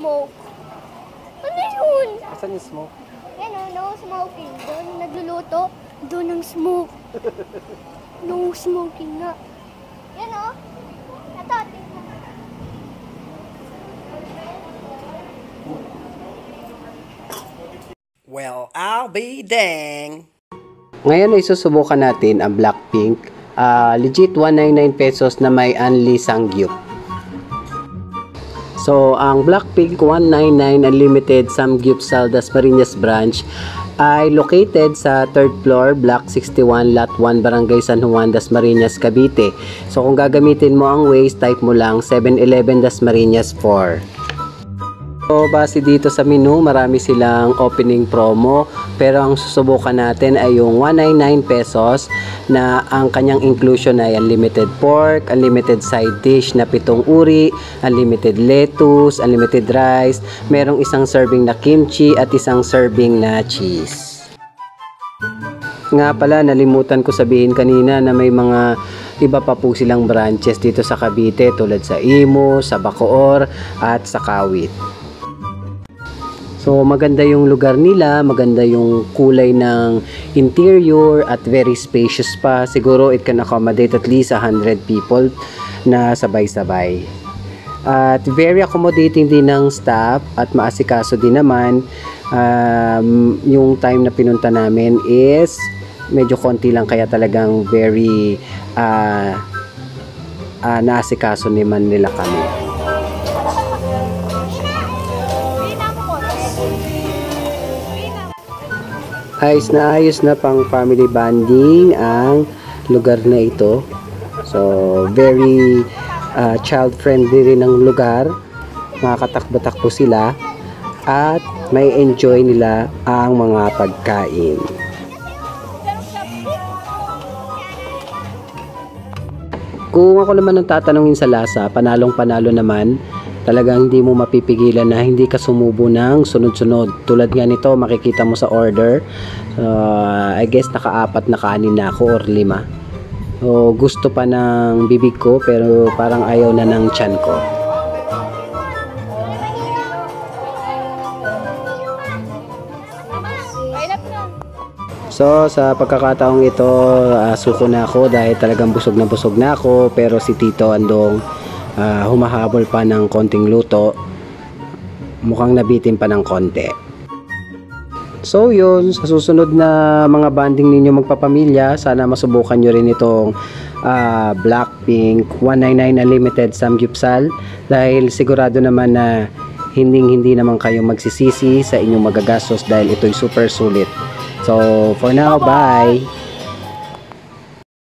smoke. Ano yun? Asan yung smoke? Yan o, no smoking. Doon nagluluto, doon ang smoke. No smoking nga. Yan o. Ito, tingnan. Well, I'll be dang. Ngayon ay susubukan natin ang Blackpink. Legit 199 pesos na may only Sangyup. So, ang Blackpink 199 Unlimited Samgyupsal Dasmariñas branch ay located sa 3rd floor, Block 61, Lot 1, Barangay San Juan, Dasmariñas, Cavite. So, kung gagamitin mo ang Waze, type mo lang 7-Eleven Dasmariñas 4. So, base dito sa menu, marami silang opening promo. Pero ang susubukan natin ay yung 199 pesos na ang kanyang inclusion ay unlimited pork, unlimited side dish na 7 uri, unlimited lettuce, unlimited rice, merong isang serving na kimchi at isang serving na cheese. Nga pala, nalimutan ko sabihin kanina na may mga iba pa po silang branches dito sa Cavite tulad sa Imus, sa Bacoor at sa Kawit. So maganda yung lugar nila, maganda yung kulay ng interior at very spacious pa. Siguro it can accommodate at least 100 people na sabay-sabay. At very accommodating din ng staff at maasikaso din naman. Yung time na pinunta namin is medyo konti lang kaya talagang very naasikaso naman nila kami. Ayos na pang family bonding ang lugar na ito. So, very child-friendly rin ang lugar. Makakatakbo-takbo sila at may enjoy nila ang mga pagkain. Kung ako naman ang tatanungin sa lasa, panalong-panalo naman. Talagang hindi mo mapipigilan na hindi ka sumubo ng sunod-sunod. Tulad nga nito, makikita mo sa order. I guess naka-4 na kanin na ako or 5. So, gusto pa ng bibig ko pero parang ayaw na ng tiyan ko. So, sa pagkakataong ito, suko na ako dahil talagang busog na ako. Pero si Tito andong humahabol pa ng konting luto, mukhang nabitin pa ng konti. So yun, sa susunod na mga banding ninyo magpapamilya, sana masubukan nyo rin itong Blackpink 199 Unlimited Samgyupsal dahil sigurado naman na hindi naman kayo magsisisi sa inyong magagastos dahil ito'y super sulit. So for now, bye!